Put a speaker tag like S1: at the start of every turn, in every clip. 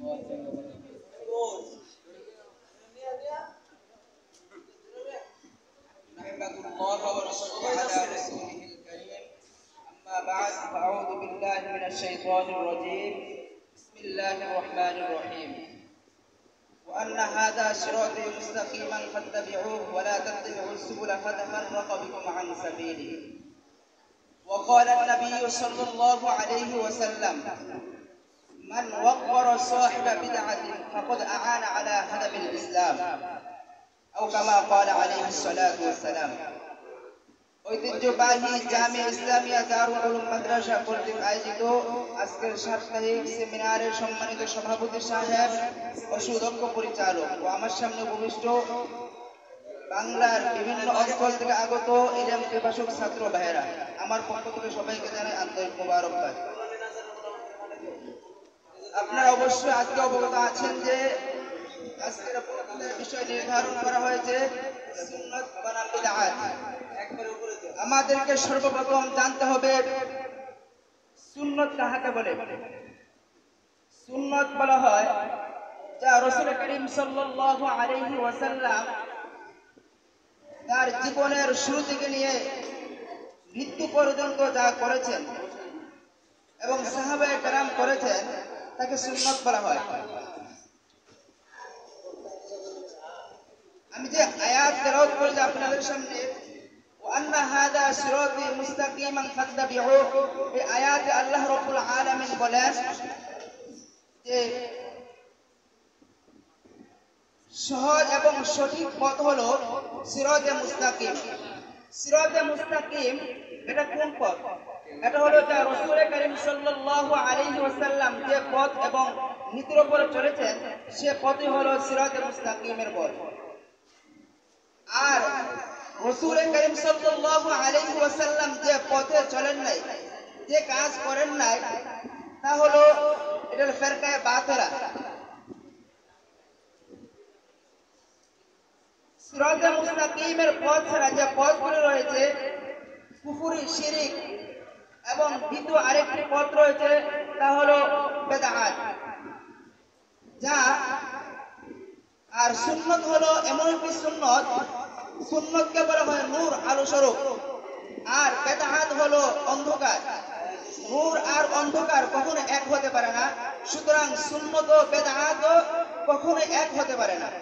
S1: الله ونصلي على رسوله الكريم. أما بعد فأعوذ بالله من الشيطان الرجيم. بسم الله الرحمن الرحيم. وأن هذا صراطي مستقيما فاتبعوه ولا تتبعوا السبل فتفرق بكم عن سبيله. وقال النبي صلى الله عليه وسلم: من وقر صاحب بدعة فقد أعان على هدم الإسلام، أو كما قال عليه الصلاة والسلام. ঐতিহ্যবাহী জামিয়া ইসলামিয়া দারুল উলুম মাদ্রাসা কর্তৃক আয়োজিত আজকের সাপ্তাহিক সেমিনারের সম্মানিত সভাপতি সাহেব ও সুদক্ষ পরিচালক ও আমার সামনে উপবিষ্ট বাংলার বিভিন্ন অঞ্চল থেকে আগত ইলম পিপাসুক ছাত্র ভাইয়েরা, আমার পক্ষ থেকে সবাইকে জানাই আন্তরিক মোবারকবাদ। আপনারা অবশ্যই আজকে অবগত আছেন যে আজকের বিষয় নির্ধারণ করা হয়েছে সুন্নাত বনাম বিদআত। আমাদেরকে সর্বপ্রথম জানতে হবে সুন্নাত কাকে বলে। সুন্নাত বলা হয় যা রাসূল করিম সাল্লাল্লাহু আলাইহি ওয়াসাল্লাম তার জীবনের শুরু থেকে নিয়ে মৃত্যু পর্যন্ত যা করেছেন এবং সাহাবায়ে কেরাম করেছেন তাকে সুন্নাত বলা হয়। আমি যে আয়াত তেলাওয়াত করেছি আপনাদের সামনে, ওয়ান্না হাযা সিরাতী মুস্তাকিমান ফাত্তাবিউহু, এই আয়াতে আল্লাহ রাব্বুল আলামিন বলেন যে সহজ এবং সঠিক পথ হলো সিরাতে মুস্তাকিম। সিরাতে মুস্তাকিম এটা কোন পথ? এটা হলো যা রাসূল করিম সাল্লাল্লাহু আলাইহি ওয়াসাল্লাম যে পথ এবং নীতির উপরে চলেছেন সে পথই হলো সিরাতে মুস্তাকিমের পথ। আর রাসূল করিম সাল্লাল্লাহু আলাইহি ওয়াসাল্লাম যে পথে চলেন নাই, যে কাজ করেন নাই, তা হলো এটা ফিরকায়ে বাতিলা। সিরাতে মুস্তাকিমের পথ ছাড়া যে পথগুলো রয়েছে কুফরি, শিরক এবং দ্বিতীয় আরেকটি পথ রয়েছে তা হলো বিদআত। যা আর সুন্নাত হলো এমন একটি সুন্নাত, সুন্নাতকে বলা হয় নূর, আলো স্বরূপ। আর বিদআত হলো অন্ধকার। নূর আর অন্ধকার কখনো এক হতে পারে না, সুতরাং সুন্নাত ও বিদআত কখনো এক হতে পারে না।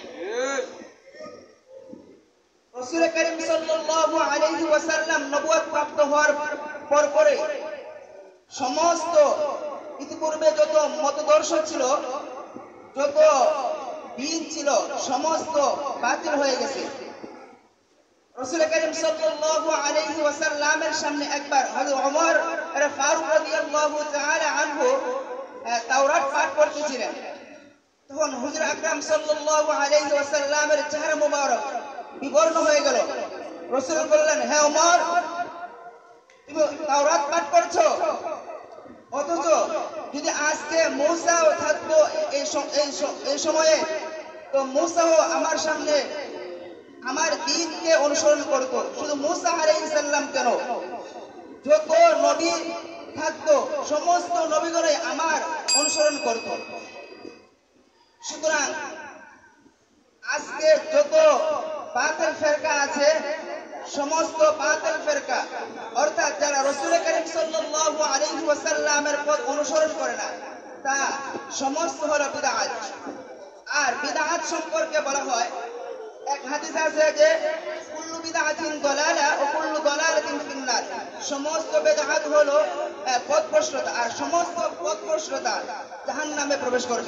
S1: রাসূল করিম সাল্লাল্লাহু আলাইহি ওয়াসাল্লাম নবুয়ত প্রাপ্ত হওয়ার পরে সমস্ত ইতিপূর্বে যত মতদর্শ ছিল, যত দিন ছিল, সমস্ত বাতিল হয়ে গেছে। রাসূল করিম সাল্লাল্লাহু আলাইহি ওয়াসাল্লামের সামনে একবার হযরত ওমর ফারুক রাদিয়াল্লাহু তাআলা আনহু তাওরাত পাঠ করতেছিলেন। তখন হুজুর আকরাম সাল্লাল্লাহু আলাইহি ওয়াসাল্লামের চেহারা মুবারক বিবর্ণ হয়ে গেল। রাসূল বললেন, হে ওমর, তুমি তাওরাত পাঠ করছো, অথচ যদি আজকে মূসাও থাকতো এই সময়ে, তো মূসাও আমার সামনে আমার দ্বীনকে অনুসরণ করত। শুধু মূসা আলাইহিস সালাম কেন, যত নবী থাকতো সমস্ত নবীগণই আমার অনুসরণ করত। সুতরাং আজকে যত বাতিল ফিরকা আছে, সমস্ত বাতিল ফিরকা অর্থাৎ যারা রাসূল করিম সাল্লাল্লাহু আলাইহি ওয়াসাল্লামের পথ অনুসরণ করে না, তা সমস্ত হলো বিদআত। আর বিদআত সম্পর্কে বলা হয়, এক হাদিস আছে যে কুল্লু বিদআতিন দালালা ওয়া কুল্লু দালালাতিন ফিন্নার, সমস্ত বিদআত হলো পথভ্রষ্টতা, আর সমস্ত পথভ্রষ্টতা জাহান্নামে প্রবেশ করবে।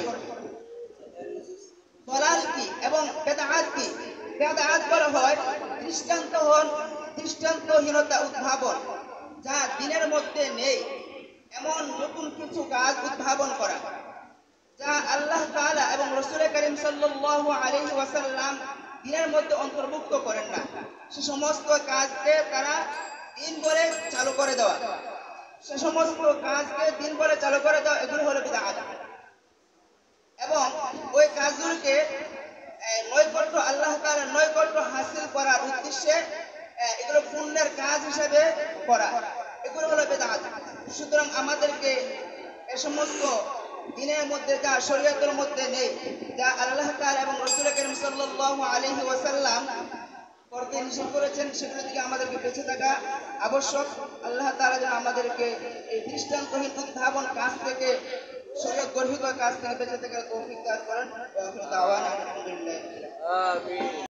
S1: দালাল কি এবং বিদআত কি? বিদআত বলা হয় দৃষ্টান্তহীনতা উদ্ভাবন, যা দ্বীনের মধ্যে নেই এমন নতুন কিছু কাজ উদ্ভাবন করা, যা আল্লাহ তাআলা এবং রাসূল করিম সাল্লাল্লাহু আলাইহি ওয়াসাল্লাম দ্বীনের মধ্যে অন্তর্ভুক্ত করেন না, সে সমস্ত কাজকে তারা দ্বীন বলে চালু করে দেওয়া, সে সমস্ত কাজকে দ্বীন বলে চালু করে দেওয়া, এগুলো হলো বিদআত। এবং ওই কাজগুলোকে নৈকট্য, আল্লাহ তাআলার নৈকট্য হাসিল করার উদ্দেশ্যে এগুলো পুণ্যের কাজ হিসেবে করা, এগুলো হলো বিদআত। সুতরাং আমাদেরকে এ সমস্ত দিনের মধ্যে যা শরীয়তের মধ্যে নেই, যা আল্লাহ তাআলা এবং রাসূল করিম সাল্লাল্লাহু আলাইহি ওয়াসাল্লাম করতে নিষেধ করেছেন, সেগুলো থেকে আমাদেরকে বেঁচে থাকা আবশ্যক। আল্লাহ তাআলা যেন আমাদেরকে এই দৃষ্টান্তহীন উদ্ভাবন কাজ থেকে, শরীয়ত গর্হিত কাজ থেকে বেঁচে থাকার তৌফিক দান করেন। ওয়া আখিরু দাওয়ানা আলহামদুলিল্লাহ।
S2: আমিন।